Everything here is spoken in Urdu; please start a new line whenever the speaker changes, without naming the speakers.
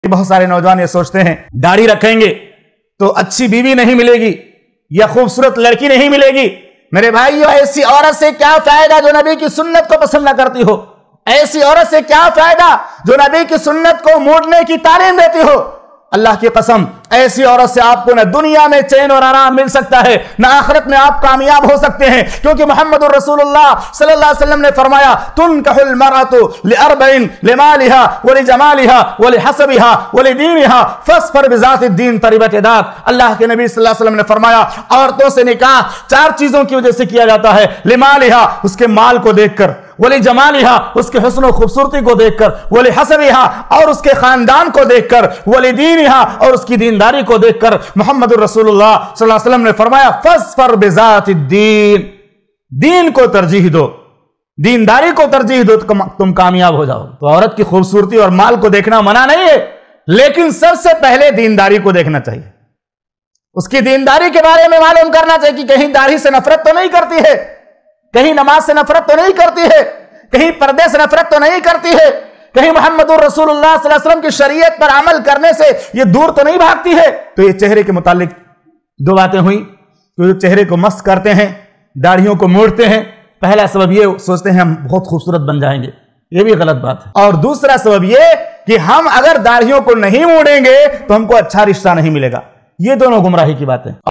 بہت سارے نوجوان یہ سوچتے ہیں داڑھی رکھیں گے تو اچھی بیوی نہیں ملے گی یا خوبصورت لڑکی نہیں ملے گی۔ میرے بھائیو، ایسی عورت سے کیا فائدہ جو نبی کی سنت کو پسند نہ کرتی ہو؟ ایسی عورت سے کیا فائدہ جو نبی کی سنت کو موڑنے کی تعلیم دیتی ہو؟ اللہ کی قسم، ایسی عورت سے آپ کو نہ دنیا میں چین اور آرام مل سکتا ہے، نہ آخرت میں آپ کامیاب ہو سکتے ہیں، کیونکہ محمد الرسول اللہ صلی اللہ علیہ وسلم نے فرمایا تنکح المرأة لأربع لمالها ولجمالها ولحسبها ولدینها فاظفر بذات الدین تربت یداک۔ اللہ کے نبی صلی اللہ علیہ وسلم نے فرمایا عورتوں سے نکاح 4 چیزوں کی وجہ سے کیا جاتا ہے، لمالها اس کے مال کو دیکھ کر، ولجمالها اس کے حسن و خوبصورتی کو دیکھ کر، ولحسبها اور اس کے خاندان کو دیکھ کر، ولدینها اور اس کی دینداری کو دیکھ کر۔ محمد الرسول اللہ صلی اللہ علیہ وسلم نے فرمایا فاظفر بذات الدین، دین کو ترجیح دو، دینداری کو ترجیح دو، تم کامیاب ہو جاؤ۔ تو عورت کی خوبصورتی اور مال کو دیکھنا منع نہیں ہے، لیکن سب سے پہلے دینداری کو دیکھنا چاہیے، اس کی دینداری کے بارے میں معلوم کرنا چاہیے کہ کہیں داڑھی سے نفرت تو نہیں کرتی ہے، کہیں نماز سے نفرت تو نہیں کرتی ہے، کہیں پردے سے نفرت تو نہیں کرتی ہے، کہیں محمد الرسول اللہ صلی اللہ علیہ وسلم کی شریعت پر عمل کرنے سے یہ دور تو نہیں بھاگتی ہے۔ تو یہ چہرے کے متعلق 2 باتیں ہوئیں، تو چہرے کو مست کرتے ہیں، داڑھیوں کو موڑتے ہیں۔ پہلا سبب یہ سوچتے ہیں ہم بہت خوبصورت بن جائیں گے، یہ بھی غلط بات ہے۔ اور دوسرا سبب یہ کہ ہم اگر داڑھیوں کو نہیں موڑیں گے تو ہم کو اچھا رشتہ نہیں ملے گا۔ یہ دونوں گمراہی کی باتیں۔